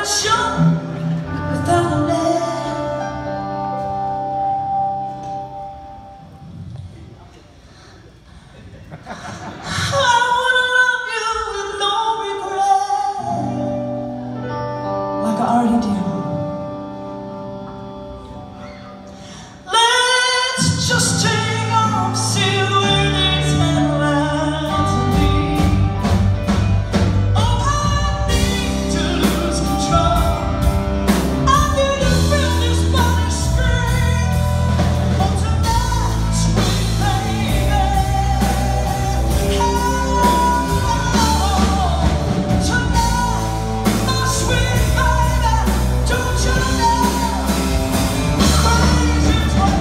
Just take off, see where these headlines lead. Oh, I need to lose control. I need to feel this body scream. Oh, tonight, sweet baby. Oh, tonight, my sweet baby. Don't you know? Crazy's what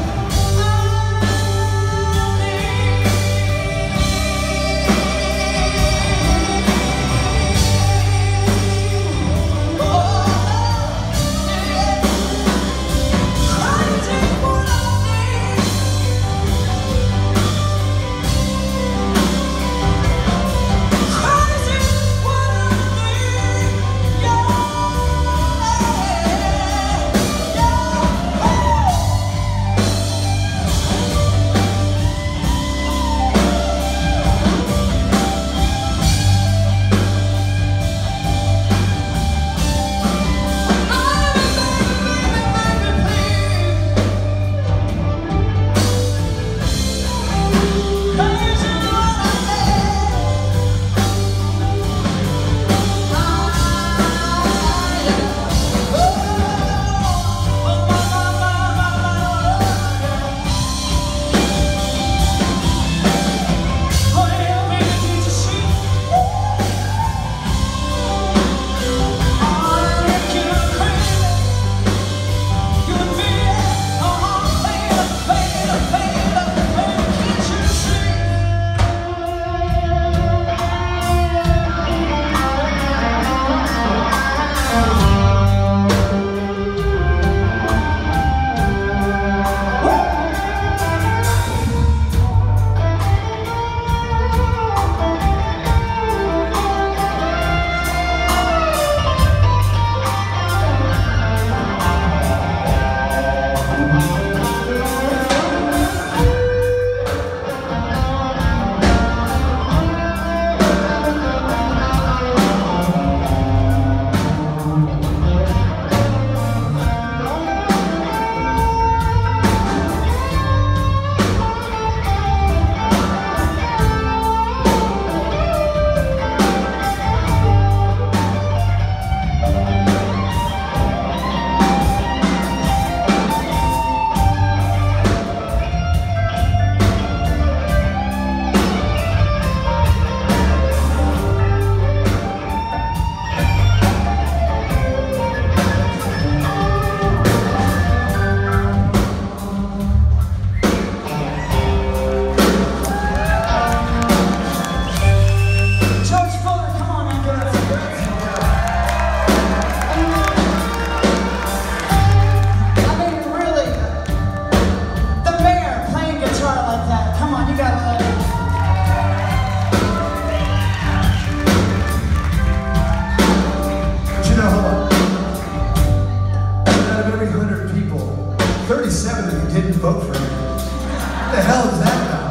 didn't vote for him. What the hell is that about?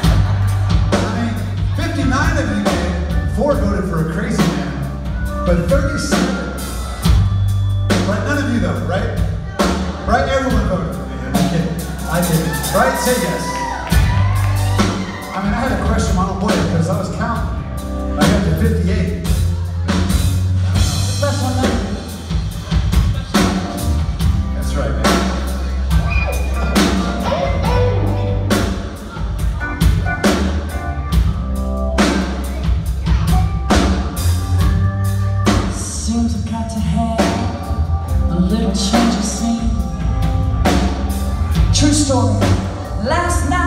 I mean, 59 of you did. 4 voted for a crazy man. But 37. Right? None of you though, right? Right? Everyone voted for me. I'm kidding. I did. Right? Say yes. I mean, I had to question my own lawyer because I was counting. I got to 58. Best one there. That's right, man. Seems I've got to have a little change of scene. True story. Last night